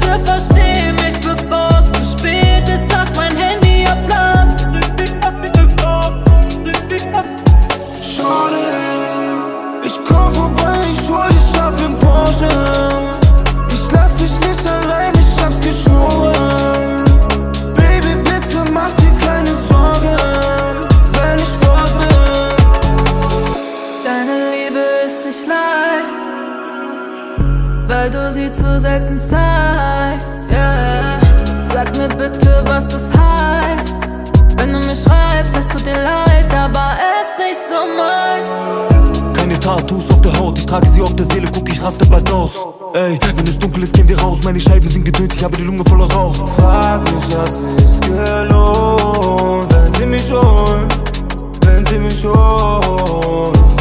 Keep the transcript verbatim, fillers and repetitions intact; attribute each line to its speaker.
Speaker 1: bitte versteh mich, bevor es zu spät ist. Lass mein Handy auf laut.
Speaker 2: Schade, ich komm vorbei, ich hol dich ab im Porsche. Ich lass dich nicht allein, ich hab's geschworen. Baby, bitte mach dir keine Sorgen, wenn ich fort bin.
Speaker 1: Deine Liebe ist nicht leicht, weil du sie zu selten zeigst, yeah. Sag mir bitte, was das heißt, wenn du mir schreibst, es tut dir leid, aber es ist nicht so meins.
Speaker 3: Keine Tattoos auf der Haut, ich trage sie auf der Seele, guck, ich raste bald aus. Ey, wenn es dunkel ist, gehen wir raus, meine Scheiben sind gedönt, ich habe die Lunge voller Rauch.
Speaker 2: Frag mich, hat sich's gelohnt, wenn sie mich holen, wenn sie mich holen.